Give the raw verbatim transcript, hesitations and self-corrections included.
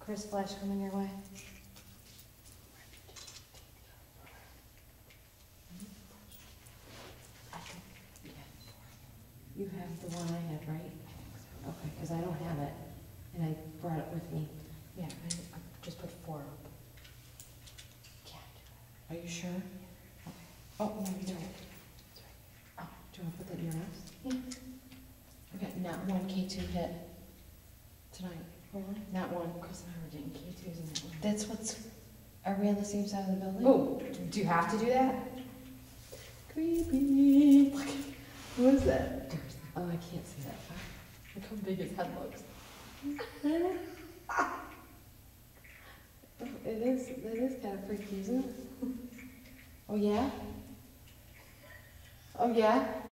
Kris, flash coming your way. You have the one I had, right? Okay, because I don't have it, and I brought it with me. Yeah, I, I just put four up. Can't do it. Are you sure? Yeah. Okay. Oh, no, you don't. That's right. Oh, do you want to put that in your house? Yeah. Okay, not one K two hit tonight. Really? Not one. Kris and I were getting K twos in that one. That's what's, are we on the same side of the building? Oh, do you have to do that? Creepy. Look, who is that? Darcy. Oh, I can't see that far. Look how big his head looks. It is, that is kind of freaky, isn't it? Oh, yeah? Oh, yeah?